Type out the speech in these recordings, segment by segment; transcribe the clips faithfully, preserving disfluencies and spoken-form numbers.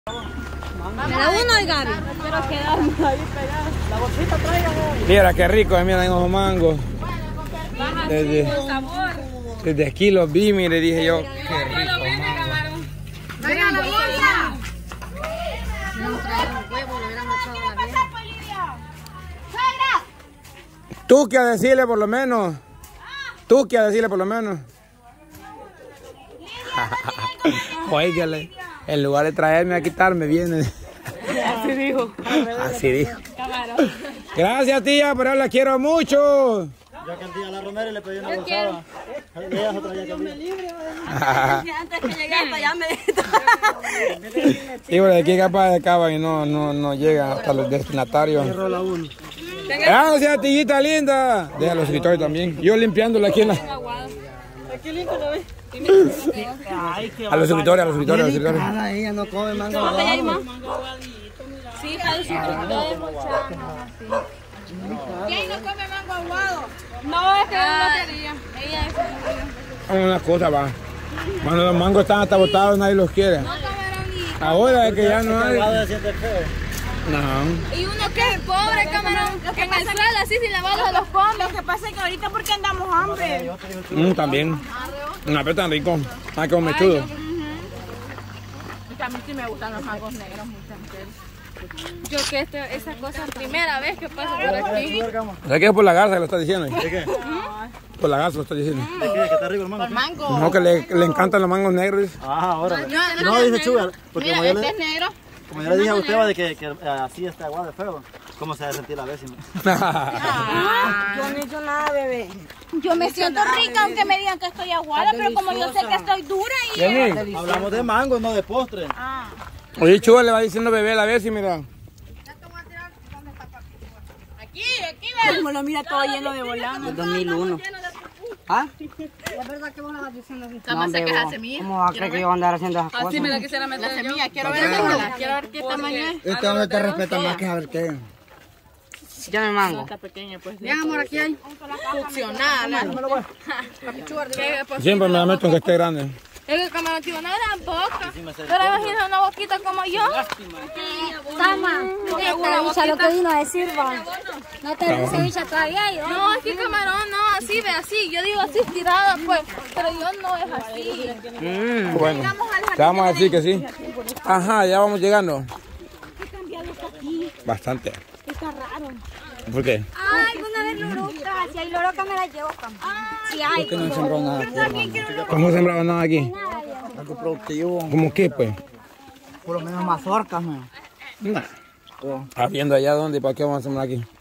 Me da uno y Gaby. Espero quedarme ahí pegada. La bolsita traiga. Mira qué rico, mira en los mangos. Desde, desde aquí los vi, mire, dije yo, qué rico mango. ¡Traigan la bolsa! Tú que a decirle por lo menos. Tú que a decirle por lo menos. Oígale, en lugar de traerme a quitarme, viene. Así dijo. Así dijo. Gracias, tía, pero la quiero mucho. Yo que el día a la Romero le pedí una bolsada. Ella otra ya que Antes que llegue hasta allá me y bueno, aquí capaz de acaban y no, no, no llegan hasta los destinatarios. Gracias, tillita linda. Deja los escritorios también. Yo limpiándola aquí en la... Aquí limpio lo ves. A los escritorios, a los escritorios, a los escritorios. Nada, ella no come mango. Sí, a los suscriptores, muchachos. ¿Quién no come mango aguado? No, es que es una lotería. Ella es Una cosa va. Cuando los mangos están hasta botados, nadie los quiere. Ahora es que ya no hay. No. Y uno que es pobre, camarón, que en el suelo así sin lavarlo se los come. Lo que pasa es que ahorita porque andamos hambre. Mm, también. Una peta tan rico. Ah, que mechudo. A mí sí me gustan los mangos negros mucho. Yo que este, esa cosa es primera vez que paso por aquí. ¿Sabes qué es por la garza que lo está diciendo? ¿De qué? Por la garza lo está diciendo. ¿De qué? ¿Que está rico el mango? Por mango. No, que le, le encantan los mangos negros. Ah, ahora. No, No, dice Sugar. Porque mira, como yo, este es le, negro. como yo le dije a usted de que, que así está agua de fuego, ¿cómo se va a sentir la vecina? Ah, yo no he hecho nada, bebé. Yo me siento rica aunque me digan que estoy aguada, pero como yo sé que estoy dura y... Jenny, Hablamos de mango, no de postre. Ah. oye, Chuga le va diciendo bebé a la vez y mira. Aquí, aquí, ve. Como lo mira todo lleno de volanos. Del dos mil uno. ¿Ah? Es verdad que vos la vas diciendo así. No, hombre, ¿cómo va a creer que yo voy a andar haciendo esas cosas? Así me la quisiera meter la semilla. Quiero ver esta, quiero ver qué tamaño es. Este hombre te respeta más que a ver qué. Ya me mango. Está pequeña, pues. Vean, amor, aquí hay. Funcional. Siempre me la meto en que esté grande. Es que camarón tiene una gran boca. Pero imagina una boquita como yo. Tama, esta bicha lo que vino a decir, va. No te dice bicha todavía, yo. No, es que camarón no, así ve así. Yo digo así estirada, pues. Pero yo no es así. Mm, bueno, te vamos a decir que sí. Ajá, ya vamos llegando. ¿Qué cambiado está aquí? Bastante. Está raro. ¿Por qué? Ay, alguna vez lorocas. Si hay lorocas me las llevo, cam. Si hay. ¿Por qué no han sembrado nada aquí, hermano? ¿Cómo no sembrado nada aquí? Algo productivo. ¿Cómo qué, pues? Por lo menos mazorcas, ¿no? Nah. Habiendo allá donde, ¿para qué vamos a sembrar aquí?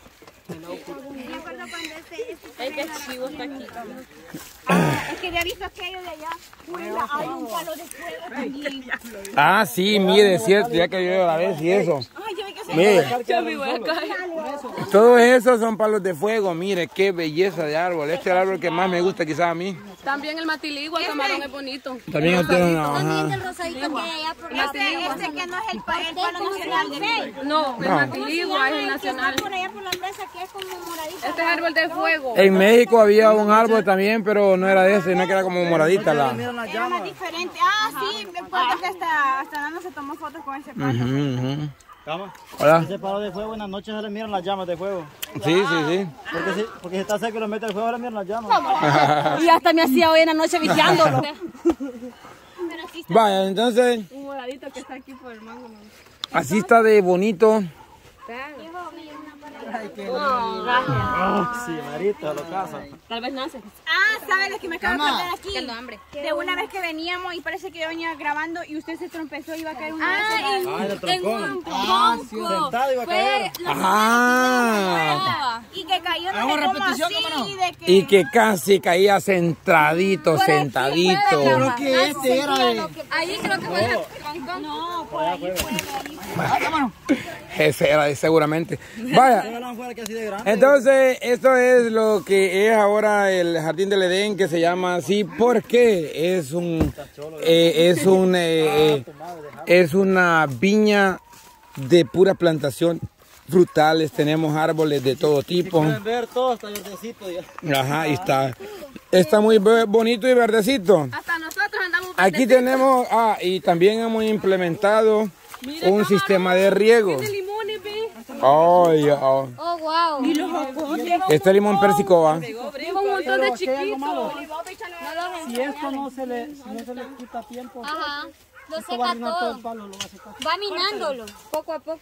Es que chivo está aquí. Es que ya he visto aquello de allá. Mira, hay un palo de fuego también. Ah, sí, mire, es cierto, ya que yo a la vez y eso. Ay, yo vi que se Mire, Yo me voy a caer. todos esos son palos de fuego, mire, qué belleza de árbol. Este es el árbol que más me gusta quizás a mí. También el matiligua, el camarón es bonito. También el tiene una también el ajá. rosadito que hay allá por Este, este que no es el pa- el palo nacional de No, el No. matiligua es el nacional. por allá por la mesa que es como moradito. Este es árbol de fuego. En México había un árbol también, pero no era de ese, no que era como moradita la. Era más diferente. Ah, sí, me acuerdo que hasta, hasta Nano se tomó fotos con ese palo. Ujú, ujú. Cama. Hola. Ese palo de fuego en la noche se le miran las llamas de fuego. Sí, sí, sí. Porque si, porque si está seco y lo mete al fuego, se le miran las llamas. Y hasta me hacía hoy en la noche viciándolo. Vaya, entonces, Un moradito que está aquí por el mango. así está de bonito. Oh, sí, Marito, lo casa. Tal vez nace. Ah, ¿sabes lo que me acabo de acordar aquí? Tengo hambre. De una vez que veníamos y parece que yo venía grabando y usted se trompezó y iba a caer una vez. Ah, en, Ah, el en troncón. un Ah, sí, tronco. sentado iba a Fue caer. la Ah. Y que cayó no Hagamos sé cómo repetición, así, ¿cómo no? de que... Y que casi caía centradito, Por aquí sentadito. fue de Creo que este era de... Ahí creo que fue el troncón. No, por ahí fue, de ahí. Ese era seguramente. Vaya. Déjalo afuera que así de grande. Entonces, esto es lo que es ahora el Jardín del Edén, que se llama así porque es un eh, es un eh, eh, es una viña de pura plantación frutales. Tenemos árboles de todo tipo. Pueden ver todo, está verdecito. ya. Ajá, y está está muy ve- bonito y verdecito. Hasta nosotros andamos. Aquí tenemos, ah, y también hemos implementado un sistema de riego. Limones, ve. Oh, ya, oh. Oh, wow. Y los jocotes. Este limón pérsico va. Lleva un montón de chiquitos. Si esto no se le, si no se le quita tiempo, Ajá. Lo esto va a seca arruinar todo todo. el palo, lo va a secar. Va minándolo, poco a poco.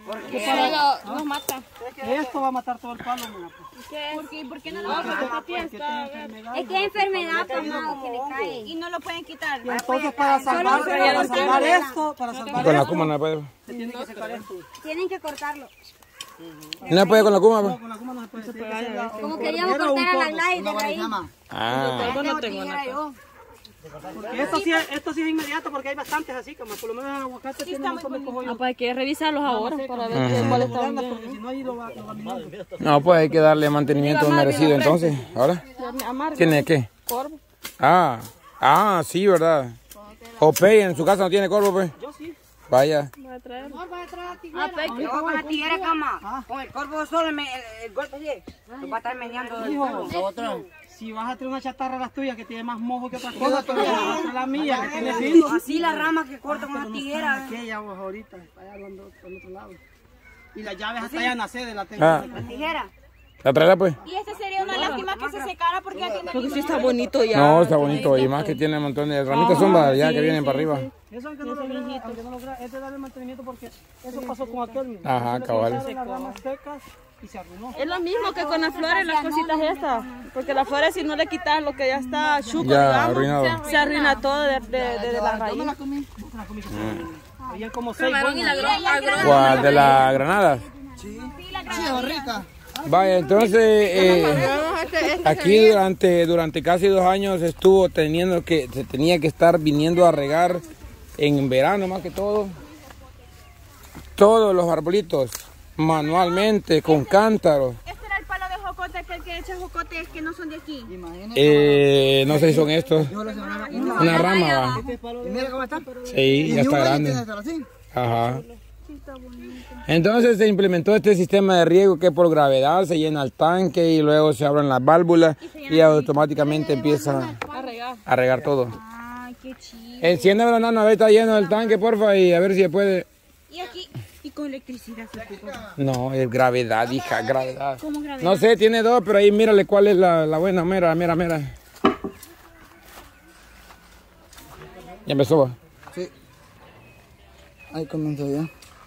Pero nos mata. Esto va a matar todo el palo, mira, pues. ¿Por qué, ¿Por qué no lo vamos a Porque tiene enfermedad. Es que hay enfermedad, Pamado, que le cae. Y no lo pueden quitar. Y entonces para salvar, para salvar esto, para salvar Con la esto, cuma no puede. se tiene que secar esto. Tienen que cortarlo. No puede con la cuma, pues. Con la goma no se puede. Tiene que ser la- Como un queríamos cordero o un cortar a la corvo. Gladys de raíz. Ah, Yo no tengo nada. Porque esto sí, es- esto sí es inmediato porque hay bastantes así, como por lo menos el aguacate tiene un montón de cojollos. Ah, pues hay que revisarlos ahora para ver Ajá. cuáles están Porque bien. si no ahí lo va, lo va minando. no, pues hay que darle mantenimiento merecido entonces. ¿Ahora? Amargo. ¿Tiene qué? Corvo. Ah, ah, sí, ¿verdad? Opey, en su casa no tiene corvo, pues. Yo sí. Vaya. Voy a traer. Ah, con la tijera, cama. Con el corvo solo, me- el, el golpe de lo va a estar mediando el corvo. Si vas a tener una chatarra las tuyas que tiene más mojo que otras cosas, pero vas a hacer la mía que tiene filo. Así la rama que corta con la tijera. Aquella vos ahorita, allá hablando por el otro lado. Y las llaves hasta allá nacer de la tengo. Ah, La tijera. ¿la traerá, pues? Y este sería una lástima que se secara porque ya tiene. Porque sí está bonito ya. No, está bonito. Y más que tiene un montón de ramitas sombra ya que vienen para arriba. Eso aunque no lo crea, aunque no lo crea, es de darle mantenimiento porque eso pasó con aquel mismo. Ajá, Le cabal. cortaron las ramas secas y se arruinó. Es lo mismo que con las flores, las cositas estas. Porque las flores, si no le quitas lo que ya está chuco, Ya, digamos, arruinado. se arruina todo de, de, de, de la raíz. La comí Había como seis buenas. ¿Cuál? ¿De la granada? Sí, rica. Vaya, entonces, eh, aquí durante, durante casi dos años estuvo teniendo que, se tenía que estar viniendo a regar en verano más que todo, todos los arbolitos, manualmente, con cántaros. Este era el palo de jocote, aquel que echa jocotes que no son de aquí. Eh, no sé si son estos, una rama, va. Y mira cómo está. Sí, ya está grande. Ajá. Entonces se implementó este sistema de riego que por gravedad se llena el tanque y luego se abren las válvulas y automáticamente empieza a regar todo. Ay, qué chido. Enciéndelo, nano, a ver, está lleno el tanque, porfa, y a ver si se puede. Y aquí, y con electricidad se ocupa. No, es gravedad, hija, gravedad. No sé, tiene dos, pero ahí mírale cuál es la, la buena, mira, mira, mira. Ya empezó, va. Sí. Ahí comenzó ya.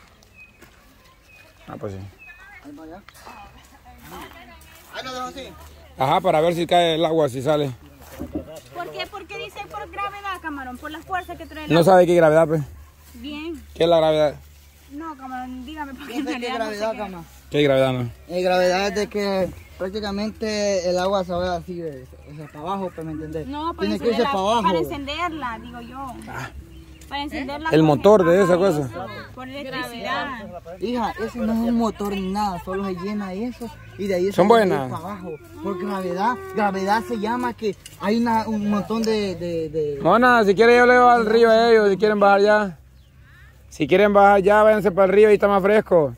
Ah, pues sí. Ahí va ya. Ahí lo dejo así. Ajá, para ver si cae el agua, si sale. ¿Por qué? Porque dice por gravedad, camarón, por la fuerza que trae el No agua. sabe qué gravedad, pues. Bien. ¿Qué es la gravedad? No, camarón, dígame porque ¿Qué en es realidad no sé gravedad, qué. cama? ¿Qué gravedad no? La gravedad es de que prácticamente el agua se va así de, o sea, para abajo, pues, ¿me entendés? No, para Tiene que irse encenderla, para abajo. para encenderla, digo yo. Para encenderla. El con- motor de esa Ajá, cosa. eso, por electricidad. Hija, ese no es un motor ni nada, solo se llena eso y de ahí se Son va a ir buenas. para abajo. Por gravedad, gravedad se llama que hay una, un montón de... de, de... Mona, si quieren yo le voy al río a ellos, si quieren bajar ya. Si quieren bajar ya, váyanse para el río, ahí está más fresco.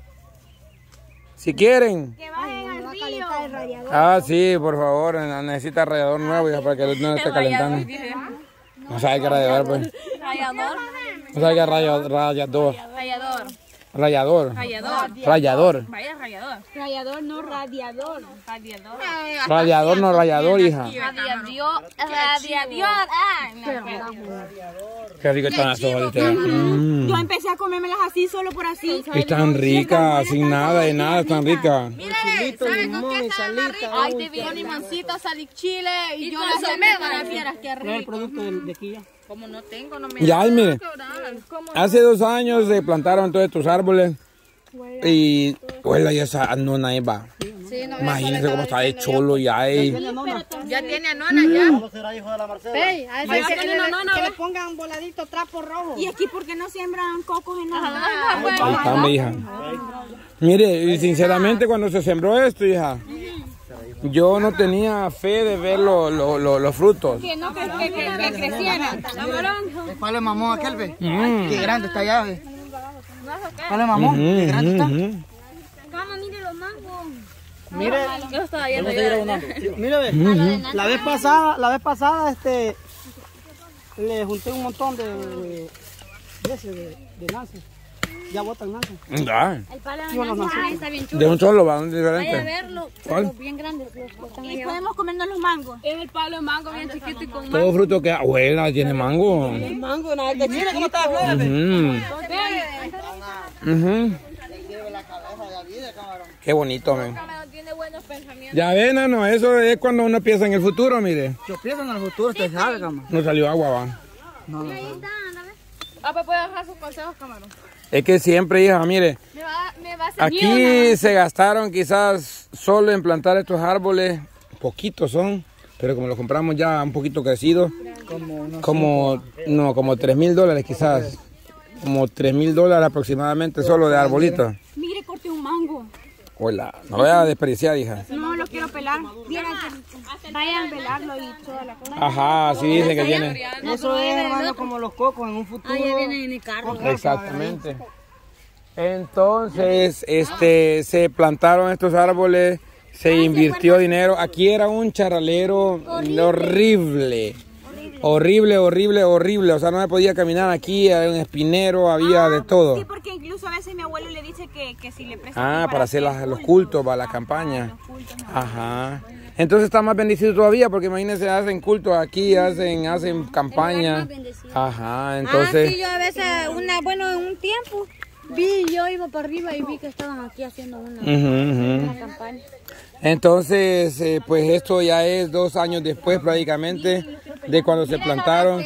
Si quieren. Que bajen al río. Ah, sí, por favor, necesita radiador nuevo ya, para que no esté calentando. No sabe qué radiador, pues. Rayador. No sabe qué rayador. Rayador. Rayador. Rayador. Rayador. Rayador. Vaya rayador. Rayador, no radiador. Radiador. Rayador, no rayador, hija. Radiador. Radiador. Ah, no. Qué rico están las hojas de mm. Yo empecé a comérmelas así, solo por así. Están ricas, sin nada de nada, están ricas. Mire, ¿sabes con qué está más rico? Ay, te vi limoncito, sal chile y yo lo tomé para fieras, qué ¿Cuál es el rico. producto de, de aquí ya? Como no tengo, no me Ya, y mire, hace dos años se plantaron todos estos árboles y, huela, ya esa nona ahí va. Imagínense cómo está de cholo ya ahí. Ya tiene anona ya. ¿Cómo será hijo de la Marcela? Ahí que, le, que le pongan voladito trapo rojo. Y aquí, ¿por qué no siembran cocos en nada? Ahí está, mi hija. Mire, y sinceramente cuando se sembró esto, hija, yo no tenía fe de ver lo- lo- lo- los frutos. Que no, que, que, que, que crecieran. El palo de mamón aquel, ve. Mm. Qué grande está allá, ve. Palo de mamón, qué Ujú, grande está. ujú. Cama, mire los mangos. Mire, Yo estaba yendo mire, ve. La vez pasada, la vez pasada, este, le junté un montón de, de, especie de, de nance. Ya botan nance. Ah, El palo de nance está bien chulo. de un solo van Vaya a diferente. verlo, ¿Cuál? pero bien grandes los que están Y ahí abajo. podemos comernos los mangos. Es el palo de mango bien chiquito y con mango. Todo fruto que abuela tiene mango. Mango, nada, de Chile, ¿cómo está la flor? Ujú. Ujú. Qué bonito, men. Camarón tiene buenos pensamientos. Ya ven, nano, eso es cuando uno piensa en el futuro, mire. Yo pienso en el futuro, usted sabe, cama. No salió agua, va. Ah, pues puede dejar sus consejos, camarón. Es que siempre, hija, mire, Me va, me va a hacer aquí se gastaron quizás solo en plantar estos árboles, poquitos son, pero como los compramos ya un poquito crecidos, como, no, como tres mil dólares quizás, como tres mil dólares aproximadamente solo de arbolitos. Mire, corté un mango. Hola, no voy a desperdiciar, hija. No lo quiero pelar. Vayan a pelarlo y toda la cosa. Ajá, sí dicen que tiene. Eso es, hermano, como los cocos en un futuro. Ah, ya vienen en el carro. Exactamente. Entonces, este, se plantaron estos árboles, se invirtió dinero. Aquí era un charalero horrible. Horrible, horrible, horrible. O sea, no me podía caminar aquí, había un espinero, había de todo. Sí, porque incluso a veces mi abuelo le dice que, que si le presta. Ah, para hacer las- los cultos, para la campaña. Ajá. Entonces está más bendecido todavía, porque imagínense, hacen cultos aquí, hacen, hacen campaña. Ajá, entonces... Ah, sí, yo a veces, una, bueno, en un tiempo, vi, yo iba para arriba y vi que estaban aquí haciendo una, Ujú, ujú. una campaña. Entonces, eh, pues esto ya es dos años después prácticamente de cuando se plantaron.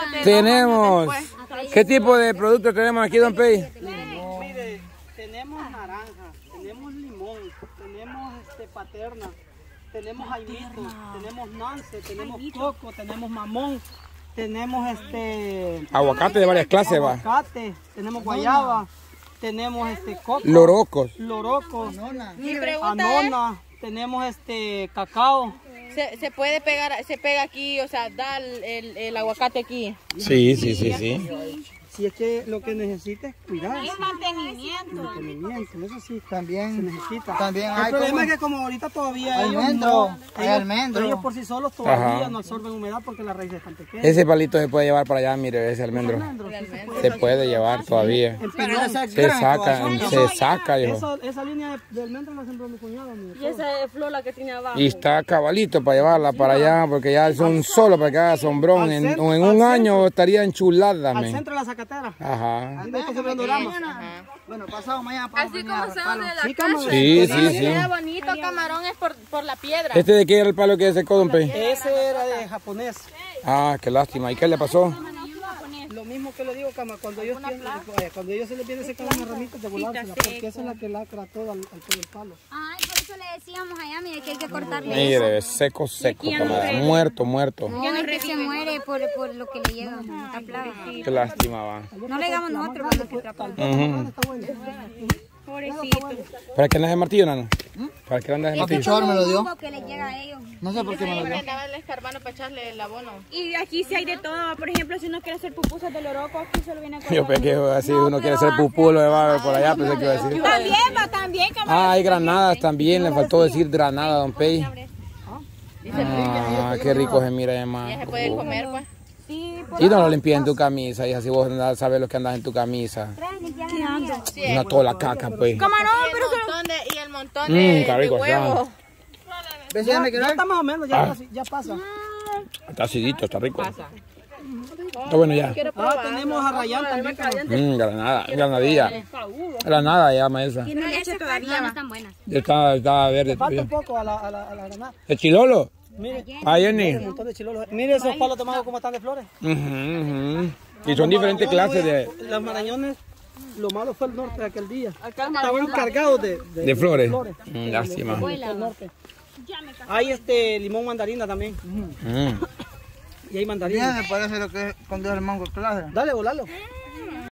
Tenemos, ¿qué tipo de productos tenemos aquí, don Pei? Mire, tenemos naranja, tenemos limón, tenemos este, paterna, tenemos jaimito, tenemos nance, tenemos coco, tenemos mamón, tenemos este Aguacate de varias clases, va. aguacate, tenemos guayaba, tenemos este coco, Lorocos. loroco, Mi pregunta anona, tenemos este cacao. es, ¿se, se puede pegar, se pega aquí, o sea, da el, el, el aguacate aquí? Sí, sí, sí, sí. Si es que lo que necesita es cuidar. Es mantenimiento. Mantenimiento, eso sí También, se necesita. también El hay problema como es que como ahorita todavía ellos almendro, no, hay ellos, almendro. ellos por sí solos todavía Ajá. no absorben humedad porque las raíces están pequeñas. Ese palito se puede llevar para allá, mire, ese almendro. Se puede llevar todavía. En piñón. Se saca, se saca, hijo. Esa, esa línea de, de almendro la sembró mi cuñado. mire, Y esa es flor la que tiene abajo. Y está cabalito para llevarla para allá, porque ya es un solo para que haga sombrón. En, en un año estaría enchulada, al men. centro de la zacatera. Ajá. Ahí está sembrando rama. Bueno, pasado mañana para Así como se van de la Sí, casa. camarón. Sí, sí, sí. Queda bonito, camarón, es por, por la piedra. ¿Este de qué era el palo que secó, don Pei? Ese era de japonés. Ah, qué lástima. ¿Y qué le pasó? Lo mismo que le digo, cama, cuando ellos tienen, eh, cuando ellos se les viene secando unas ramitas de volársela, porque esa es la que lacra todo al, al todo el palo. Ay, por eso le decíamos allá, mire, que hay que cortarle Mire, seco, seco, camarada. Muerto, muerto. eso. No, es que se muere por, por lo que le llega esta plaga. Qué lástima, va. No le damos nosotros cuando se atrapa. Ujú. Está bueno. Pobrecito. ¿Para qué andas de martillo, nano? ¿Para qué andas de Este martillo? es como un hongo que le llega a ellos. No sé por qué me lo dio. Andaba el escarbano para echarle el abono. Y aquí sí hay de todo. Por ejemplo, si uno quiere hacer pupusas de loroco, aquí se lo viene a cortar. Yo pensé que así uno quiere ser pupú, lo lleva por allá, pensé que iba a decir. También, va, también, camarón. Ah, hay granadas también, le faltó decir granada, don Pei. Ah, qué rico se mira, Ya se además. puede comer, pues. Y no lo limpies en tu camisa, hija, si vos andás, sabes lo que andas en tu camisa. No toda la caca, pues. Camarón, pero el montón de, y el montón Mm, de, qué de rico huevos. Ya, ya está más o menos, ya, casi- ya pasa. Está acidito, está rico. Está bueno ya. Ah, tenemos a Rayán también. camarón. Mmm, granada, granadilla. Granada se llama esa. Tiene leche todavía, no están buenas. Está, está verde Falta un todavía. poco a la, a la, a la granada. ¿El chilolo? Mire, Ah, Jenny. un montón de chilolos. Mire esos palos de mango como están de flores. Ujú, ujú. Y son diferentes clases de, Los marañones, lo malo fue el norte de aquel día. Estaban cargados de, de, de flores. flores. Mm, lástima. El norte. Hay este limón mandarina también. Mm. Y hay mandarina. Me parece lo que es cuando es el mango clase. Dale, volalo.